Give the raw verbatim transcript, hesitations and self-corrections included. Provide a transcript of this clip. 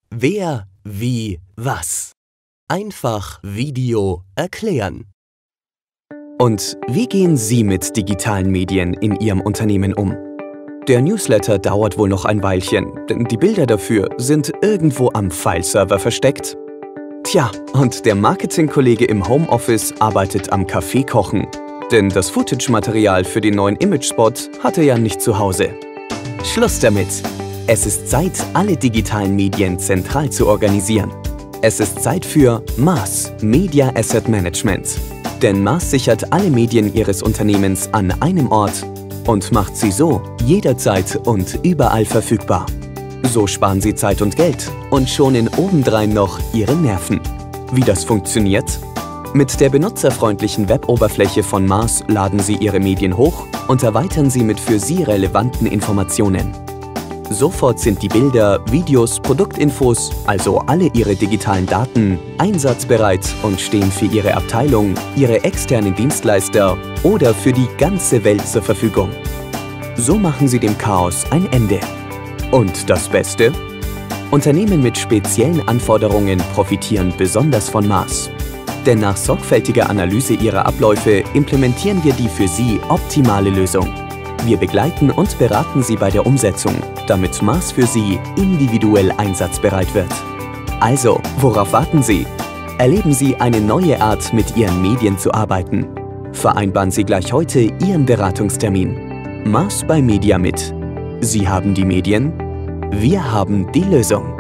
Wer, wie, was. Einfach Video erklären. Und wie gehen Sie mit digitalen Medien in Ihrem Unternehmen um? Der Newsletter dauert wohl noch ein Weilchen, denn die Bilder dafür sind irgendwo am Fileserver versteckt. Tja, und der Marketingkollege im Homeoffice arbeitet am Kaffee kochen, denn das Footage-Material für den neuen Imagespot hat er ja nicht zu Hause. Schluss damit! Es ist Zeit, alle digitalen Medien zentral zu organisieren. Es ist Zeit für M A S, Media Asset Management. Denn M A S sichert alle Medien Ihres Unternehmens an einem Ort und macht sie so jederzeit und überall verfügbar. So sparen Sie Zeit und Geld und schonen obendrein noch Ihre Nerven. Wie das funktioniert? Mit der benutzerfreundlichen Weboberfläche von M A S laden Sie Ihre Medien hoch und erweitern sie mit für Sie relevanten Informationen. Sofort sind die Bilder, Videos, Produktinfos, also alle Ihre digitalen Daten, einsatzbereit und stehen für Ihre Abteilung, Ihre externen Dienstleister oder für die ganze Welt zur Verfügung. So machen Sie dem Chaos ein Ende. Und das Beste? Unternehmen mit speziellen Anforderungen profitieren besonders von M A S. Denn nach sorgfältiger Analyse Ihrer Abläufe implementieren wir die für Sie optimale Lösung. Wir begleiten und beraten Sie bei der Umsetzung, damit M A S für Sie individuell einsatzbereit wird. Also, worauf warten Sie? Erleben Sie eine neue Art, mit Ihren Medien zu arbeiten. Vereinbaren Sie gleich heute Ihren Beratungstermin. M A S bei MediaMit. Sie haben die Medien, wir haben die Lösung.